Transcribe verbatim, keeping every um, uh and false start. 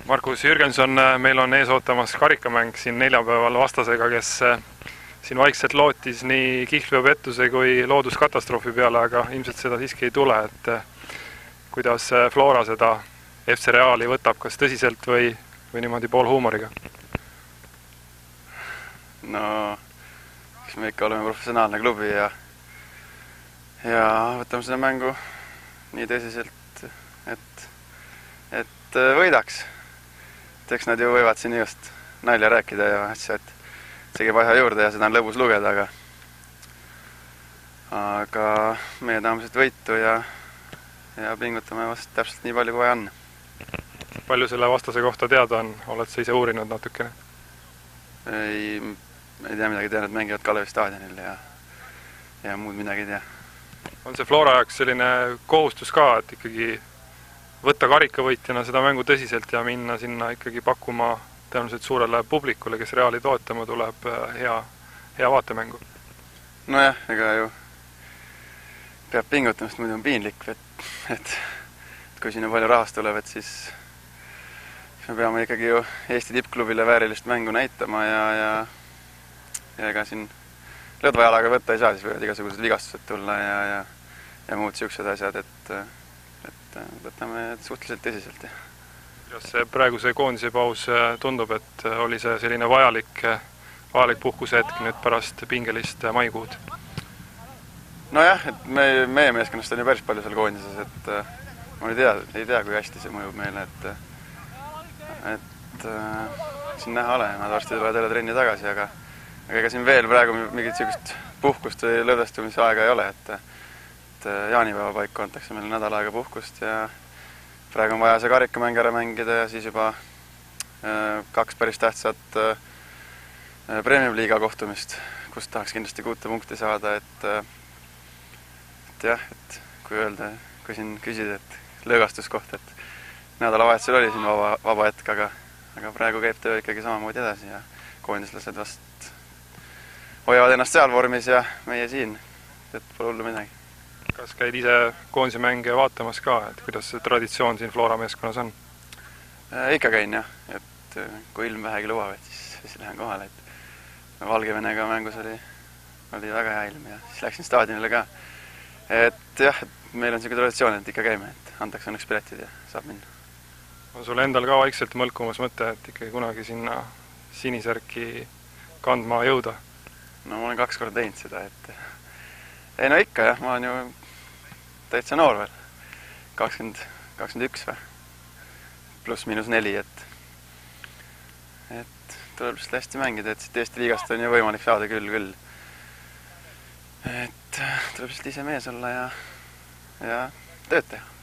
Markus Jürgenson, meil on ees ootamas karikamäng siin neljapäeval vastasega, kes siin vaikselt lootis nii kihlveopettuse kui looduskatastroofi peale, aga ilmselt seda siiski ei tule, et kuidas Flora seda F C Reali võtab, kas tõsiselt või, või niimoodi pool huumoriga? No, kes me ikka oleme professionaalne klubi ja, ja võtame seda mängu nii tõsiselt, et, et võidaks. Et eks nad ju võivad siin just nalja rääkida ja asja, et see käib asja juurde ja seda on lõbus lugeda, aga aga meie tahame seda võitu ja, ja pingutame vast täpselt nii palju, kui vaja on. Palju selle vastase kohta teada on? Oled sa ise uurinud natukene? Ei, ei tea midagi, tean, et mängivad Kalevi staadionil ja, ja muud midagi ei tea. On see Flora jaoks selline kohustus ka, et ikkagi võtta karikavõitjana seda mängu tõsiselt ja minna sinna ikkagi pakkuma tõenäoliselt suurele publikule, kes Reali toetama tuleb, hea, hea vaatemängu? Nojah, ega ju peab pingutama, sest muidu on piinlik, et, et kui siin on palju rahast tuleb, et siis me peame ikkagi ju Eesti tippklubile väärilist mängu näitama ja, ja, ja ega siin lõdvajalaga võtta ei saa, siis võivad igasugused vigastused tulla ja, ja, ja muud siuksed asjad, et, et võtame suhteliselt tõsiselt. Kuidas see praegu see koondise paus tundub, et oli see selline vajalik, vajalik puhkuse hetk nüüd pärast pingelist maikuud? Nojah, et me, meie meeskonnast on ju päris palju seal koondises, et ma ei tea, ei tea, kui hästi see mõjub meile, et et äh, siin näha ole, nad varsti tulevad jälle trenni tagasi, aga, aga ega siin veel praegu mingit sellist puhkust või lõdvestumise aega ei ole, et, et jaanipäeva paiku antakse meile nädal aega puhkust ja praegu on vaja see karikamäng ära mängida ja siis juba äh, kaks päris tähtsat äh, Premium liiga kohtumist, kus tahaks kindlasti kuute punkti saada, et, et jah, et kui öelda, kui siin küsida, et lõõgastuskoht, et nädalavahetusel oli siin vaba, vaba hetk, aga, aga praegu käib töö ikkagi samamoodi edasi ja koondislased vast hoiavad ennast seal vormis ja meie siin, et pole hullu midagi. Kas käid ise koondise mänge vaatamas ka, et kuidas see traditsioon siin Flora meeskonnas on? Äh, ikka käin jah, et kui ilm vähegi lubab, et siis, siis lähen kohale, et Valgevenega mängus oli, oli väga hea ilm ja siis läksin staadionile ka. Et jah, et meil on selline traditsioon, et ikka käime, et antakse õnneks piletid ja saab minna. On sul endal ka vaikselt mõlkumas mõte, et ikkagi kunagi sinna sinisärki kandma jõuda? No ma olen kaks korda teinud seda, et ei no ikka jah, ma olen ju täitsa noor veel, kakskümmend, kakskümmend üks või, pluss miinus neli, et et tuleb lihtsalt hästi mängida, et siit Eesti liigast on ju võimalik saada küll, küll. Et tuleb lihtsalt ise mees olla ja, ja tööd teha.